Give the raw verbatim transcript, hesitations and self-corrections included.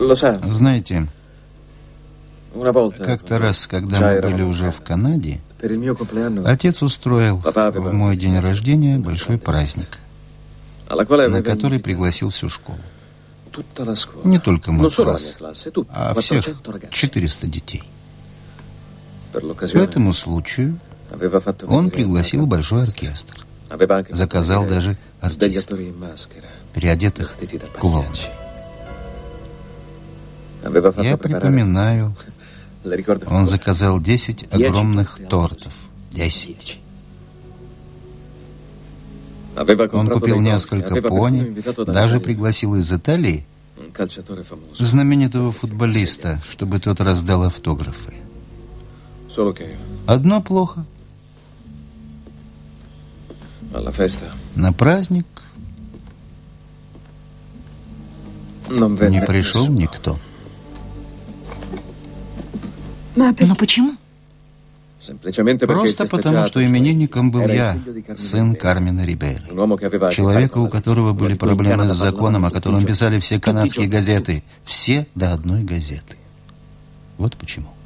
Знаете, как-то раз, когда мы были уже в Канаде, отец устроил в мой день рождения большой праздник, на который пригласил всю школу. Не только мой класс, а всех четыреста детей. По этому случаю он пригласил большой оркестр. Заказал даже артистов, переодетых клоунов. Я припоминаю, он заказал десять огромных тортов. Десять. Он купил несколько пони, даже пригласил из Италии знаменитого футболиста, чтобы тот раздал автографы. Одно плохо. На праздник не пришел никто. Но почему? Просто потому, что именинником был я, сын Кармина Рибейро, человека, у которого были проблемы с законом, о котором писали все канадские газеты. Все до одной газеты. Вот почему.